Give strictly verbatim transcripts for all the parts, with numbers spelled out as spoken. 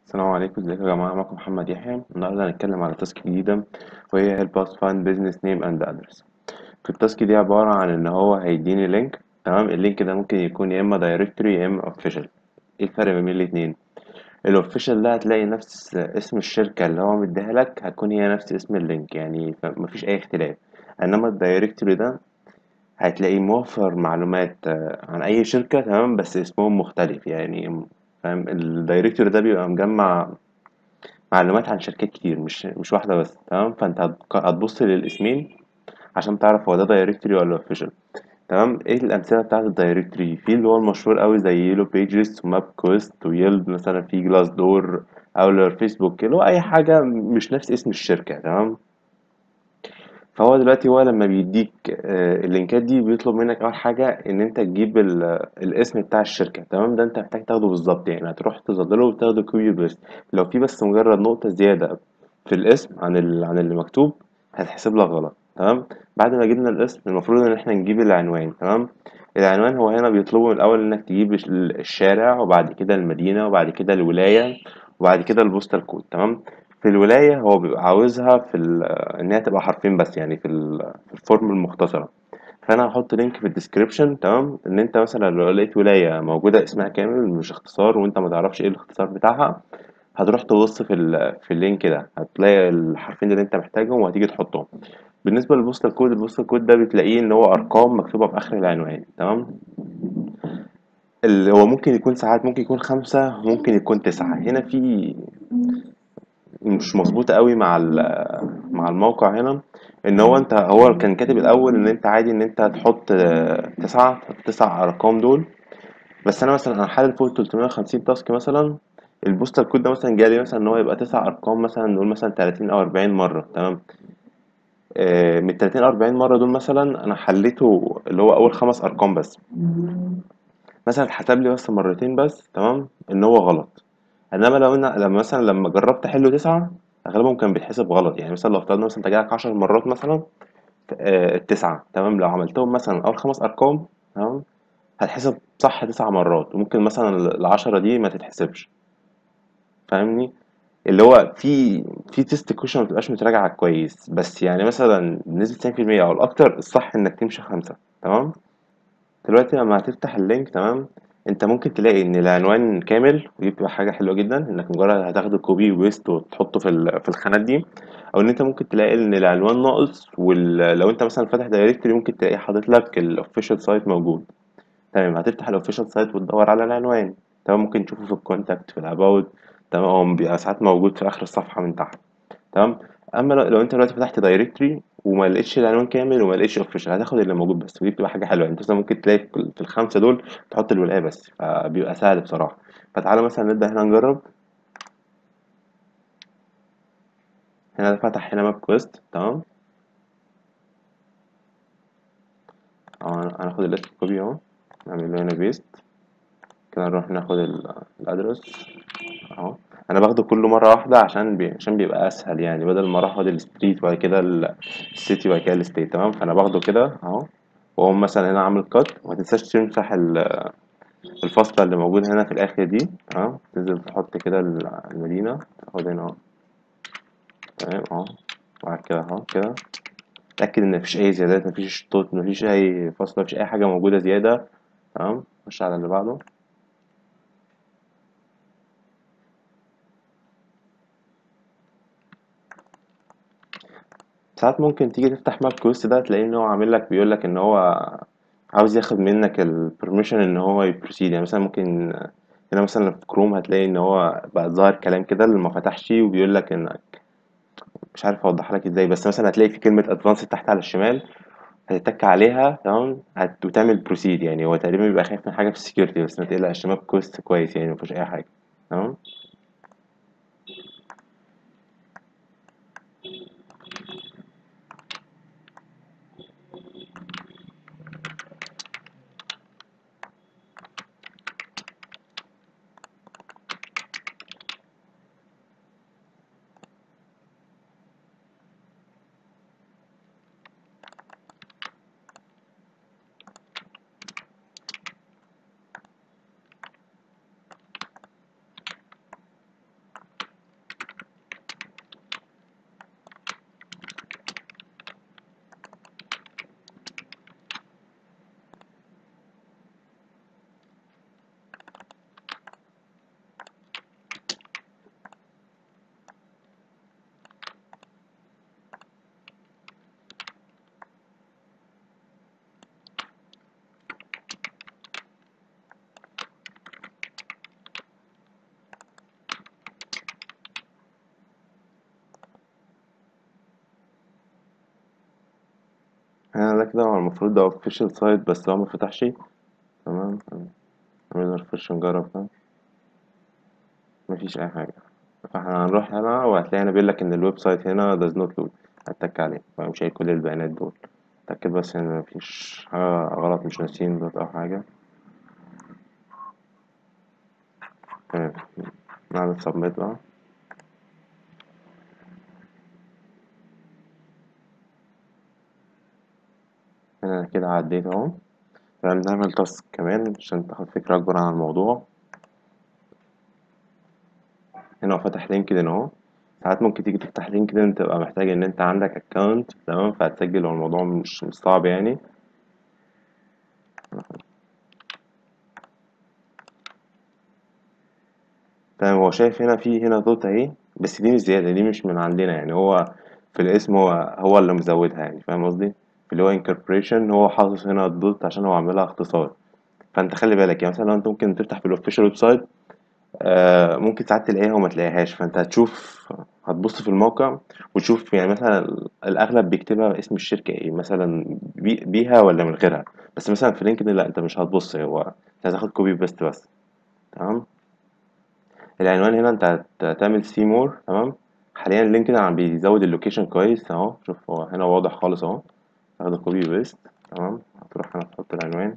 السلام عليكم، ازيكم يا جماعة؟ معاكم محمد يحيى. النهاردة هنتكلم على تاسك جديدة وهي help us find business name and address. في التاسك دي عبارة عن ان هو هيديني لينك. تمام، اللينك ده ممكن يكون يا اما directory يا اما official. ايه الفرق ما بين الاتنين؟ الاوفيشال ده هتلاقي نفس اسم الشركة اللي هو مديها لك، هتكون هي نفس اسم اللينك، يعني ف- مفيش اي اختلاف. انما الدايركتوري ده هتلاقيه موفر معلومات آه، عن اي شركة، تمام، بس اسمهم مختلف يعني. فاهم؟ الدايركتوري ده بيبقى مجمع معلومات عن شركات كتير، مش مش واحدة بس. تمام، فانت هتق- هتبص للاسمين عشان تعرف هو ده دايركتوري ولا اوفيشال. تمام، ايه الامثله بتاعت الدايركتوري؟ في اللي هو المشهور قوي زي يلو بيجز وماب كويست ويلب مثلا، في جلاس دور او فيسبوك، اللي هو اي حاجه مش نفس اسم الشركه. تمام، فهو دلوقتي هو لما بيديك آه، اللينكات دي بيطلب منك اول حاجه ان انت تجيب ال- الاسم بتاع الشركه. تمام، ده انت محتاج تاخده بالظبط، يعني هتروح تظلله وتاخده كوبي بيست. لو في بس مجرد نقطه زياده في الاسم عن ال... عن اللي مكتوب هتحسب لك غلط. تمام، بعد ما جبنا الاسم المفروض ان احنا نجيب العنوان. تمام، العنوان هو هنا بيطلبوا من الاول انك تجيب ال- الشارع، وبعد كده المدينه، وبعد كده الولايه، وبعد كده البوستال كود. تمام، في الولايه هو بيبقى عاوزها في ال... ان هي تبقى حرفين بس، يعني في ال- في الفورم المختصره. فانا هحط لينك في الديسكريبشن. تمام، ان انت مثلا لو لقيت ولايه موجوده اسمها كامل مش اختصار وانت ما تعرفش ايه الاختصار بتاعها، هتروح تبص في ال في اللينك ده هتلاقي الحرفين اللي انت محتاجهم وهتيجي تحطهم. بالنسبه للبوستال كود، البوستال كود ده بتلاقيه ان هو ارقام مكتوبه في اخر العنوان. تمام، اللي هو ممكن يكون ساعات ممكن يكون خمسة، ممكن يكون تسعة. هنا في مش مظبوطة قوي مع ال- مع الموقع هنا. ان هو انت هو كان كاتب الاول ان انت عادي ان انت تحط آه، تسعة تحط تسع ارقام دول. بس انا مثلا انا حالل فوق تلتمية وخمسين تاسك مثلا، البوستال كود ده مثلا جالي مثلا ان هو يبقى تسع ارقام، مثلا نقول مثلا تلاتين او اربعين مره. تمام، آه، من تلاتين اربعين مره دول مثلا انا حليته اللي هو اول خمس ارقام بس، مثلا اتحسب لي بس مرتين بس. تمام، ان هو غلط. انما لو انا لما مثلا لما جربت احله تسعة، اغلبهم كان بيتحسب غلط. يعني مثلا لو افترضنا مثلا انت جالك عشر مرات مثلا، آه، التسعة. تمام، لو عملتهم مثلا اول خمس ارقام، تمام، هتحسب صح تسع مرات، وممكن مثلا العشرة دي ما تتحسبش. فاهمني؟ اللي هو في في تيست كويشن ما بتبقاش متراجعة كويس، بس يعني مثلا بنسبة تسعين في المية او الاكتر الصح انك تمشي خمسة. تمام، دلوقتي لما هتفتح اللينك، تمام، انت ممكن تلاقي ان العنوان كامل، ودي بتبقى حاجة حلوة جدا انك مجرد هتاخده كوبي ويست وتحطه في ال- في الخانات دي. او ان انت ممكن تلاقي ان العنوان ناقص، ولو انت مثلا فاتح دايركتوري ممكن تلاقي حاطط لك الاوفيشال سايت موجود. تمام، هتفتح الاوفيشال سايت وتدور على العنوان. تمام، ممكن تشوفه في الكونتاكت في الاباوت. تمام، هو بيبقى ساعات موجود في اخر الصفحة من تحت. تمام، اما لو, لو انت دلوقتي فتحت دايركتوري وما لقيتش العنوان كامل وما لقيتش اوفيشال، هتاخد اللي موجود بس، ودي بتبقى حاجه حلوه. يعني انت مثلا ممكن تلاقي في في الخمسه دول تحط الولايه بس، فبيبقى سهل بصراحه. فتعالى مثلا نبدا هنا نجرب. هنا فتح هنا ماب كويست. تمام، أهو هناخد الليست كوبي اهو، نعمل له هنا بيست كده، نروح ناخد ال- الادرس اهو. انا باخده كله مره واحده عشان بي... عشان بيبقى اسهل، يعني بدل ما اروح اخد الستريت وبعد كده ال- السيتي وبعد كده الستيت. تمام، فانا باخده كده اهو. واقوم مثلا هنا عامل كات، وما تنساش تمسح ال- الفاصله اللي موجوده هنا في الاخر دي. تمام، تنزل تحط كده ال- المدينه، تاخد هنا اهو. تمام اهو، وبعد كده اهو كده. اتاكد ان مفيش اي زيادات، مفيش شطوط، مفيش اي فاصله، مفيش اي حاجه موجوده زياده. تمام، خش على اللي بعده. ساعات ممكن تيجي تفتح ماب كويست ده تلاقيه ان هو عامل لك بيقول لك ان هو عاوز ياخد منك البرميشن ان هو يبروسيد. يعني مثلا ممكن هنا مثلا في كروم هتلاقي ان هو بقى ظاهر كلام كده اللي ما فتحش، وبيقول لك ان مش عارف اوضحها لك ازاي، بس مثلا هتلاقي في كلمه ادفانس تحت على الشمال، هتتك عليها. تمام، هت- وتعمل بروسيد. يعني هو تقريبا بيبقى خايف من حاجه في السكيورتي، بس ما تقلقش، ماب كويست كويس يعني مفيهوش اي حاجه. تمام، هنا ده كده هو المفروض ده official site بس هو مفتحش. تمام، نعمل refresh نجرب ده. مفيش أي حاجة. فاحنا هنروح هنا وهتلاقي هنا بيقولك إن الويب سايت هنا does not load. هتك عليه فمش هي كل البيانات دول. اتأكد بس إن مفيش حاجة غلط، مش ناسيين دوت أو حاجة. تمام، نعمل submit بقى. هنا كده عديت اهو. تمام، نعمل تاسك كمان عشان تاخد فكرة أكبر عن الموضوع. هنا هو فتح لينكدين اهو. ساعات ممكن تيجي تفتح لينكدين تبقى محتاج إن أنت عندك أكونت، تمام، فهتسجل والموضوع مش مش صعب يعني. تمام، هو شايف هنا في هنا دوت اهي، بس دي مش زيادة، دي مش من عندنا يعني. هو في الاسم هو هو اللي مزودها يعني، فاهم قصدي؟ في اللي هو incorporation هو حاطط هنا الدوت عشان هو عاملها اختصار. فانت خلي بالك يعني، مثلا لو انت ممكن تفتح في الاوفيشال ويب سايت، آه ممكن ساعات تلاقيها وما تلاقيهاش، فانت هتشوف، هتبص في الموقع وتشوف يعني مثلا الاغلب بيكتبها اسم الشركة ايه مثلا، بي بيها ولا من غيرها. بس مثلا في لينكدين لا، انت مش هتبص، هو انت هتاخد كوبي بيست بس. تمام. العنوان هنا انت هت- هتعمل سي مور. تمام. حاليا لينكدين عم بيزود اللوكيشن كويس اهو، شوف هو هنا واضح خالص اهو. تاخد كوبي بيست. تمام، هتروح هنا تحط العنوان.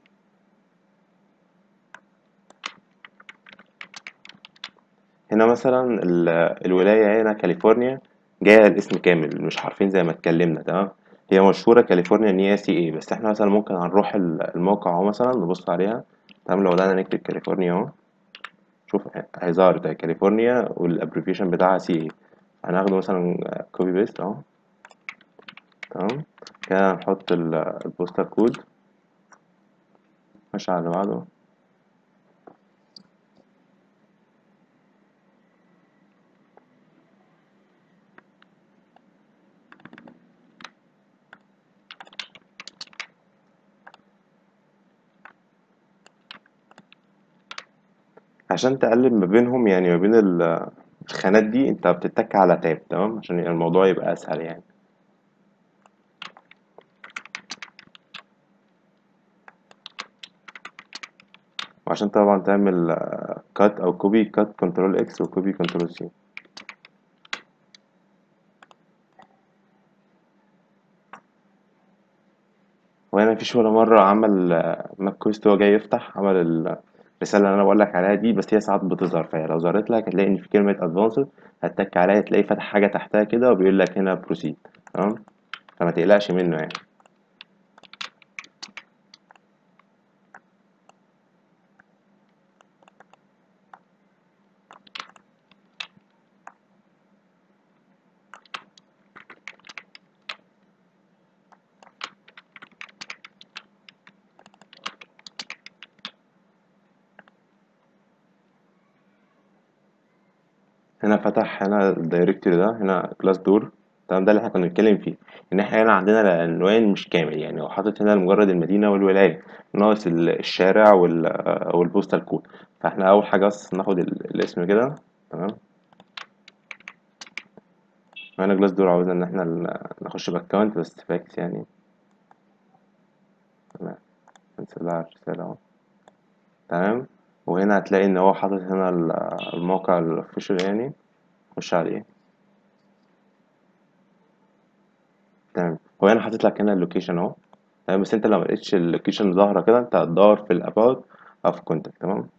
هنا مثلا ال- الولاية هنا كاليفورنيا، جاية الاسم كامل مش حرفين زي ما اتكلمنا. تمام. هي مشهورة كاليفورنيا ان هي سي ايه، بس احنا مثلا ممكن هنروح ال- الموقع اهو مثلا نبص عليها. تمام، لو بدأنا نكتب كاليفورنيا اهو، شوف هيظهر ده كاليفورنيا والابريفيشن بتاعها سي ايه. هناخده مثلا كوبي بيست اهو. تمام، كده هنحط ال- البوستر كود. نخش على اللي بعده. عشان تقلب ما بينهم يعني، ما بين ال- الخانات دي انت بتتك على تاب. تمام، عشان الموضوع يبقى اسهل يعني. وعشان طبعا تعمل كات او كوبي، كات كنترول اكس وكوبي كنترول سي. وهنا مفيش ولا مرة عمل آه، ماك كويست هو جاي يفتح عمل الرسالة اللي انا بقول لك عليها دي، بس هي ساعات بتظهر. فهي لو ظهرت لك هتلاقي ان في كلمة ادفانسد، هتتك عليها تلاقي فتح حاجة تحتها كده وبيقول لك هنا بروسيد. تمام، فما تقلقش منه يعني. هنا فتح هنا الدايركتوري ده، هنا كلاس دور. تمام، ده اللي احنا كنا بنتكلم فيه، ان احنا هنا عندنا العنوان مش كامل يعني. هو حاطط هنا مجرد المدينة والولاية، ناقص ال- الشارع وال والبوستال كود. فاحنا اول حاجة بس ناخد ال- الاسم كده. تمام. هنا كلاس دور عاوزنا ان احنا ال- نخش باكونت بس فاكس يعني. تمام، نسيب لها الرسالة اهو. تمام. وهنا هتلاقي ان هو حاطط هنا ال- الموقع الاوفيشال يعني، خش عليه. تمام، هو هنا حاطط لك هنا اللوكيشن اهو. تمام، بس انت لو ملقتش اللوكيشن ظاهرة كده، انت هتدور في الاباوت او في كونتاكت. تمام.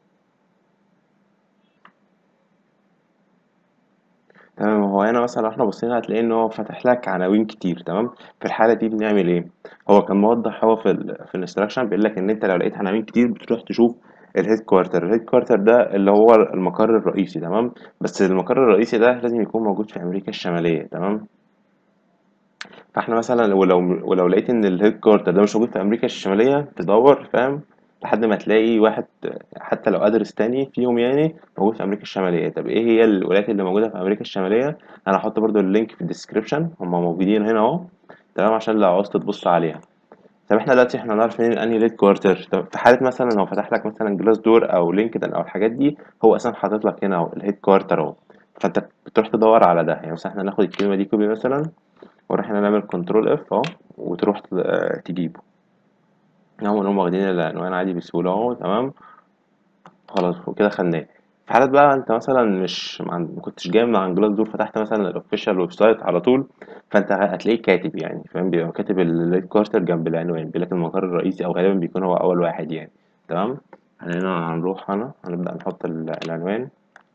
تمام، هو هنا مثلا لو احنا بصينا هتلاقي ان هو فاتح لك عناوين كتير. تمام، في الحالة دي بنعمل ايه؟ هو كان موضح هو في ال في الانستراكشن بيقول لك ان انت لو لقيت عناوين كتير بتروح تشوف الهيد كوارتر. الهيد كوارتر ده اللي هو المقر الرئيسي. تمام، بس المقر الرئيسي ده لازم يكون موجود في امريكا الشمالية. تمام، فاحنا مثلا ولو ولو لقيت ان الهيد كوارتر ده مش موجود في امريكا الشماليه تدور، فاهم، لحد ما تلاقي واحد حتى لو ادرس تاني فيهم يعني موجود في امريكا الشماليه. طب ايه هي الولايات اللي موجوده في امريكا الشماليه؟ انا هحط برضو اللينك في الديسكريبشن، هم موجودين هنا اهو. تمام، عشان لو عاوز تبص عليها. طب احنا دلوقتي احنا نعرف منين انهي هيد كوارتر؟ طب في حاله مثلا لو فتح لك مثلا جلاس دور او لينكدين او الحاجات دي، هو اصلا حاطط لك هنا اهو الهيد كوارتر اهو. فانت بتروح تدور على ده يعني. مثلا احنا ناخد الكلمه دي كوبي مثلا، ونروح هنا نعمل كنترول اف اهو، وتروح ت- آه، تجيبه. هم هم واخدين العنوان عادي بسهولة اهو، تمام. خلاص وكده خدناه. في حالة بقى انت مثلا مش ما عن- ما كنتش جاي من عن جلاس دور، فتحت مثلا الاوفيشال ويب سايت على طول، فانت هتلاقيه كاتب يعني فاهم، بيبقى كاتب الريد كارتر جنب العنوان، بيقول لك المقر الرئيسي، او غالبا بيكون هو اول واحد يعني. تمام. هنا هنروح هنا هنبدأ نحط ال- العنوان.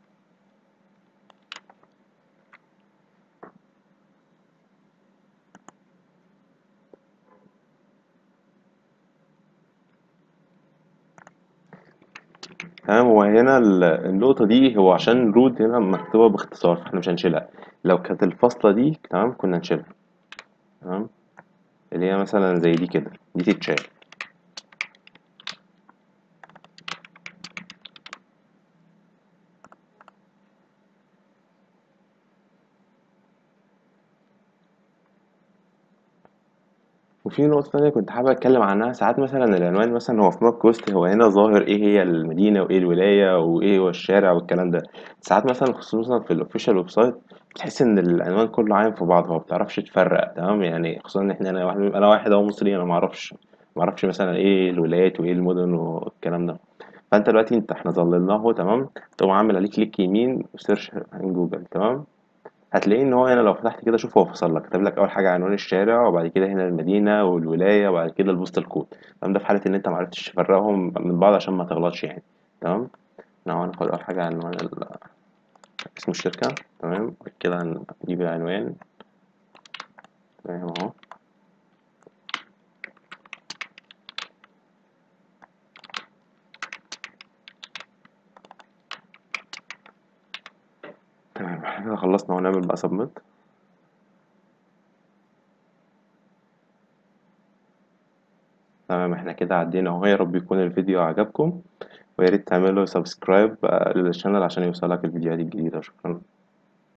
تمام. وهنا ال- النقطة دي هو عشان رود هنا مكتوبة باختصار، فاحنا مش هنشيلها. لو كانت الفاصلة دي تمام كنا نشيلها. تمام. اللي هي مثلا زي دي كده، دي تتشال. وفي نقطة تانية كنت حابب أتكلم عنها. ساعات مثلا العنوان مثلا هو في ماب كوست، هو هنا ظاهر إيه هي المدينة وإيه الولاية وإيه هو الشارع والكلام ده. ساعات مثلا خصوصا في الأوفيشال ويب سايت بتحس إن العنوان كله عايم في بعضه، ما بتعرفش تفرق. تمام. يعني خصوصا إن إحنا أنا واحد أنا واحد أهو مصري، أنا معرفش معرفش مثلا إيه الولايات وإيه المدن والكلام ده. فأنت دلوقتي أنت إحنا ظللناه تمام، تقوم عامل عليه كليك يمين وسيرش عن جوجل. تمام. هتلاقيه ان هو هنا لو فتحت كده شوف، هو فصل لك، كتب لك اول حاجه عنوان الشارع، وبعد كده هنا المدينه والولايه، وبعد كده البوستال كود. تمام. ده في حاله ان انت ما عرفتش تفرقهم من بعض عشان ما تغلطش يعني. تمام. نعم. هناخد اول حاجه عنوان ال- اسم الشركه. تمام. بعد كده هنجيب العنوان. تمام اهو. تمام. احنا كده خلصنا ونعمل بقى سبميت. تمام. احنا كده عدينا اهو. يا رب يكون الفيديو عجبكم، ويا ريت تعملوا سبسكرايب للشانل عشان يوصلك الفيديوهات الجديده. شكرا.